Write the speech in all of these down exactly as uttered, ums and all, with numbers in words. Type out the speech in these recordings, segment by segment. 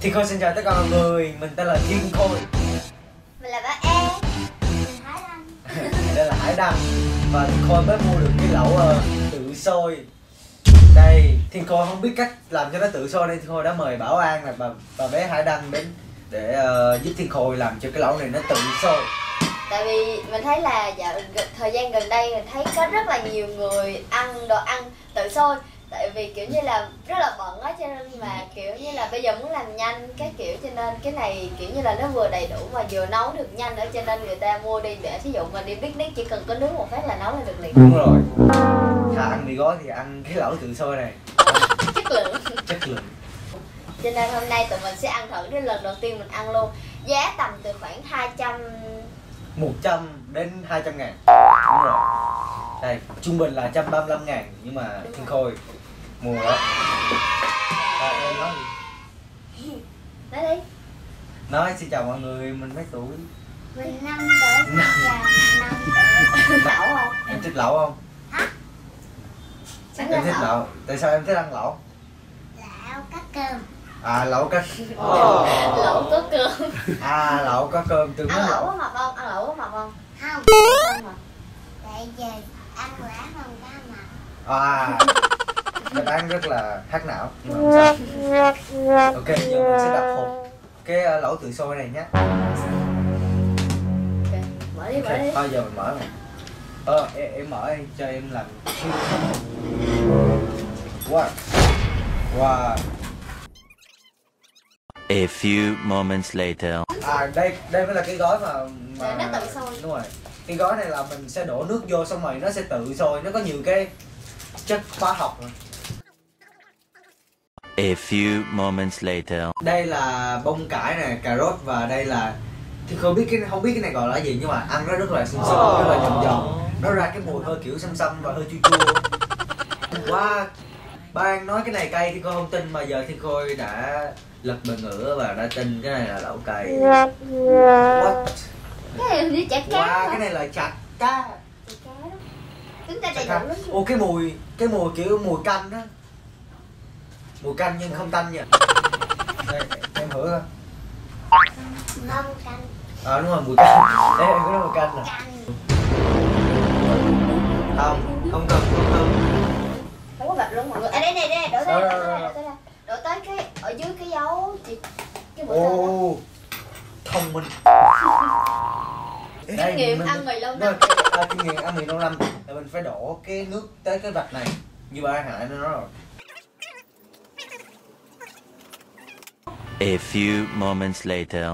Thiên Khôi xin chào tất cả mọi người, mình tên là Thiên Khôi. Mình là ba Em. Mình Hải Đăng. Đây là Hải Đăng. Và Thiên Khôi mới mua được cái lẩu uh, tự sôi. Đây, Thiên Khôi không biết cách làm cho nó tự sôi nên Thiên Khôi đã mời Bảo An là bà, bà bé Hải Đăng đến để uh, giúp Thiên Khôi làm cho cái lẩu này nó tự sôi. Tại vì mình thấy là dạo thời gian gần đây mình thấy có rất là nhiều người ăn đồ ăn tự sôi. Tại vì kiểu như là rất là bận á, cho nên mà kiểu như là bây giờ muốn làm nhanh cái kiểu, cho nên cái này kiểu như là nó vừa đầy đủ mà vừa nấu được nhanh nữa, cho nên người ta mua đi để thí dụ mình đi picnic chỉ cần có nước một phát là nấu là được liền. Đúng rồi. Thà ăn mì gói thì ăn cái lẩu tự sôi này. Chất lượng. Chất lượng. Cho nên hôm nay tụi mình sẽ ăn thử cái lần đầu tiên mình ăn luôn. Giá tầm từ khoảng hai trăm một trăm đến hai trăm ngàn. Đúng rồi. Đây, trung bình là một trăm ba mươi lăm ngàn. Nhưng mà Thiên Khôi mua đó. À, em nói gì? Nói đi. Nói xin chào mọi người, mình mấy tuổi? Mình năm tuổi. năm tuổi. Lẩu không? Em thích lẩu không? Hả? Em thích lẩu. Tại sao em thích ăn lẩu? Lẩu có cơm. À, lẩu có oh. Lẩu có cơm. À, lẩu có cơm. Từ ăn lẩu có mập không? Ăn lẩu có mập không? Không. Không hả? Tại giờ ăn quả không có mập. À, mình ăn rất là hack não. Nhưng mà không sao. Ok, giờ mình sẽ đập hộp cái uh, lẩu tự sôi này nhé. Ok, mở đi, mở đi. Thôi giờ mình mở rồi. Ờ, em, em mở đi, cho em làm. Wow. Wow. A few moments later. À, đây đây mới là cái gói mà mà nó tự sôi. Đúng rồi. Cái gói này là mình sẽ đổ nước vô xong rồi nó sẽ tự sôi, nó có nhiều cái chất hóa học rồi. A few moments later. Đây là bông cải nè, cà rốt và đây là thì không biết cái không biết cái này gọi là gì nhưng mà ăn nó rất là xinh xinh, rất là giòn giòn. Nó ra cái mùi hơi kiểu xăm xăm và hơi chua chua. Wow. Ba An nói cái này cay thì con không tin mà giờ thì Khôi đã lật bờ ngửa và đã tin cái này là lẩu cay. What? Cái này như chả cá. Wow, cái này là chả cá. Chả cá đó. Tính ra đầy đủ lắm. Ô, cái mùi cái mùi kiểu mùi canh á. Mùi canh nhưng không tanh nha. Đây, em thử coi. Không canh. Ờ à, đúng rồi, mùi canh. Đây em có nói mùi canh nè. Không, không cần, không cần. Không có gặp luôn mọi người. À đây này, đây này, đổ tới đây, đổ tới đây. Đổ tới cái ở dưới cái dấu chị cái bữa Ồ, thông minh. Kinh nghiệm ăn mì lâu năm. À, kinh nghiệm ăn mì lâu năm là mình phải đổ cái nước tới cái vạch này như ba Hải nó nói rồi. A few moments later.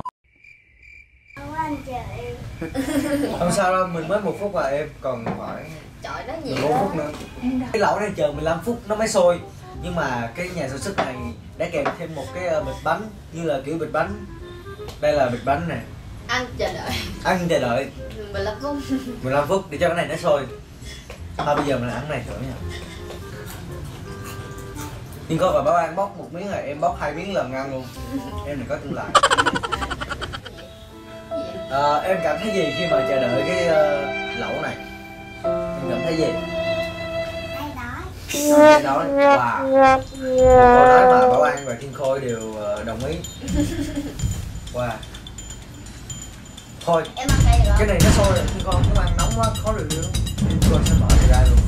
Không sao đâu, mình mới một phút mà em còn phải trời nó nhiều mười bốn phút nữa. Cái lẩu này chờ mười lăm phút nó mới sôi. Nhưng mà cái nhà sản xuất này đã kèm thêm một cái bịch bánh như là kiểu bịch bánh. Đây là bịch bánh này. Ăn chờ đợi. Ăn chờ đợi mười lăm phút. mười lăm phút để cho cái này nó sôi. Thôi bây giờ mình ăn cái này thử nha. Nhưng có và Bảo An bóc một miếng này, em bóc hai miếng lần ăn luôn. Em này có tương lại. À, em cảm thấy gì khi mà chờ đợi cái uh, lẩu này? Em cảm thấy gì? Cái đó, wow. Một câu nói mà Bảo An và Thiên Khôi đều uh, đồng ý. Wow. Thôi, em ăn đây được cái này nó sôi rồi, Thiên Khôi không có ăn nóng quá, khó review lắm. Thiên Khôi sẽ mở này ra luôn.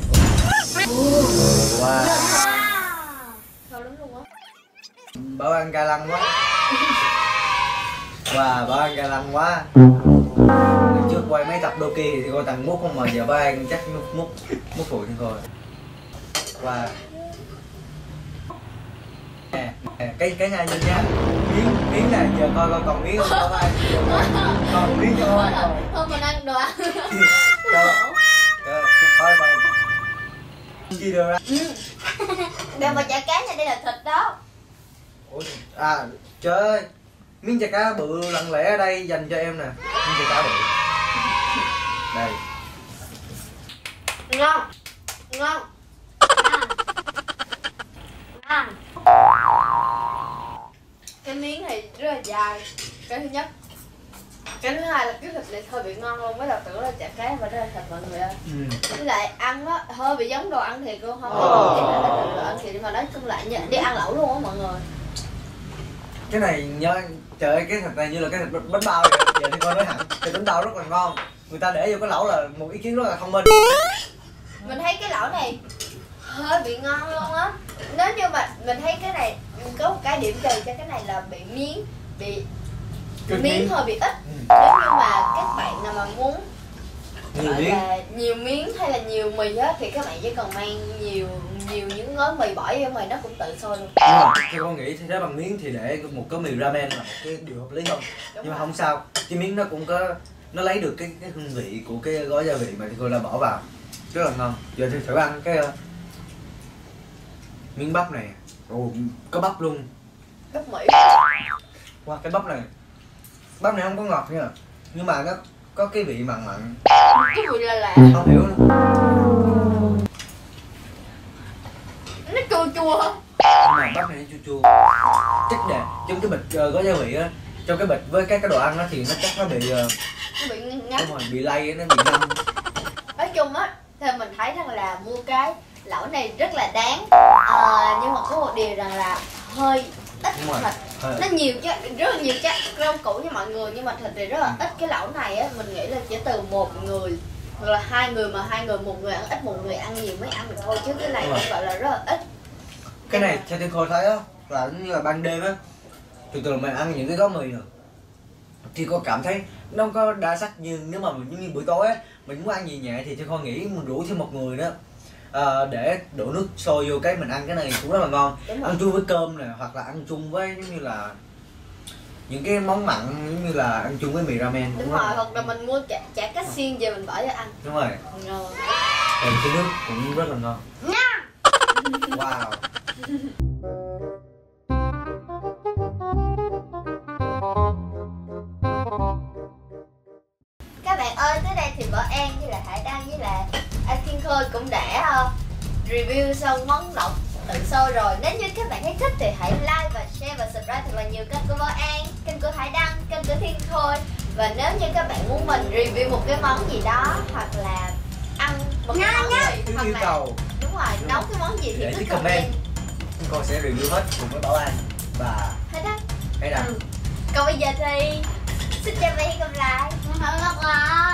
Wow. Sôi lắm luôn á. Bảo An ga lăng quá. Wow, Bảo An ga lăng quá. Lần trước quay mấy tập đô kia thì Thiên Khôi tặng mút không mà giờ Bảo An chắc mút mút mút phụ Thiên Khôi. Wow. Nè, cái cái này nhìn nha. Miếng miếng này giờ coi coi còn miếng không cho Bảo An. Còn miếng cho Bảo An không? Thôi mình ăn đồ ăn. Cho. Thôi mà. Chi được ra. Đây mà chả cá nha, đây là thịt đó. Ủa, à trời ơi, miếng chả cá bự lặng lẽ ở đây dành cho em nè. Miếng chả cá bự. Đây. Ngon. Ngon. Ngon. Cái miếng này rất là dài. Cái thứ nhất. Cái thứ hai là cái thịt này hơi bị ngon luôn, mới đầu tưởng là chả cá mà đó là thịt mọi người ơi. Ừ. Với lại ăn nó hơi bị giống đồ ăn thiệt luôn, không phải là đồ ăn thiệt, nhưng mà nói chung lại đi ăn lẩu luôn á mọi người. Cái này nhớ, trời ơi, cái thịt này như là cái thịt bánh bao vậy. Giờ thì con nói hẳn, thịt bánh bao rất là ngon. Người ta để vô cái lẩu là một ý kiến rất là thông minh. Mình thấy cái lẩu này hơi bị ngon luôn á. Nếu như mà mình thấy cái này có một cái điểm trừ cho cái này là bị miếng, bị miếng, miếng hơi bị ít. Ừ. Nếu như mà các bạn nào mà muốn nhiều miếng, là nhiều miếng hay là nhiều mì á thì các bạn chỉ cần mang nhiều nhiều những gói mì bỏ vô mì nó cũng tự sôi luôn. Nhưng mà theo con nghĩ thế bằng miếng thì để một cái mì ramen là một cái điều hợp lý hơn. Đúng. Nhưng mà không sao, cái miếng nó cũng có, nó lấy được cái cái hương vị của cái gói gia vị mà thì cô đã bỏ vào rất là ngon. Giờ thì thử ăn cái uh, miếng bắp này. Ồ, có bắp luôn. Bắp Mỹ. Wow, cái bắp này, bắp này không có ngọt nha, nhưng mà nó có cái vị mặn mặn. Cái vị là lạ. Không hiểu nữa. Nó chua chua. Nhưng mà bắp này nó chua chua. Chắc để trong cái bịch uh, gói gia vị á, trong cái bịch với cái cái đồ ăn đó thì nó chắc nó bị uh, nó bị ngắt. đúng rồi, bị lay, nó bị ngâm. Nói chung á, theo mình thấy rằng là mua cái lẩu này rất là đáng. À, nhưng mà có một điều rằng là hơi ít thịt. Nó nhiều chứ, rất là nhiều chắc rau củ như mọi người, nhưng mà thịt thì rất là ít. Cái lẩu này á, mình nghĩ là chỉ từ một người hoặc là hai người, mà hai người một người ăn ít, một người ăn nhiều mới ăn được thôi, chứ cái này cũng gọi là rất là ít. Cái này theo Tiên Khôi thấy á là như là ban đêm á, từ từ mình ăn những cái gói mì rồi thì cô cảm thấy nó không có đa sắc, như nếu mà mình giống như buổi tối á mình muốn ăn gì nhẹ thì Tiên Khôi nghĩ mình rủ thêm một người đó à, để đổ nước sôi vô cái mình ăn cái này cũng rất là ngon. Ăn chung với cơm nè, hoặc là ăn chung với giống như là những cái món mặn giống như là ăn chung với mì ramen. Đúng, đúng rồi, hoặc là mình mua chả, chả cá xiên về mình bỏ vô ăn. Đúng rồi. Ngon. Kèm cái nước cũng rất là ngon. Wow. Các bạn ơi, tới đây thì Võ An với lại Hải Đăng với lại anh Thiên Khôi cũng đã uh, review xong món lẩu tự sôi rồi. Nếu như các bạn thấy thích thì hãy like và share và subscribe thật là nhiều kênh của Võ An, kênh của Hải Đăng, kênh của Thiên Khôi. Và nếu như các bạn muốn mình review một cái món gì đó hoặc là ăn một cái món gì hoặc yêu là cầu đúng rồi, đúng nấu cái món gì thì để cứ comment. Chúng con sẽ review hết cùng với Bảo An và Hải Đăng. Hải Đăng. Ừ. Còn bây giờ thì xin chào và hẹn gặp lại. Bye bye.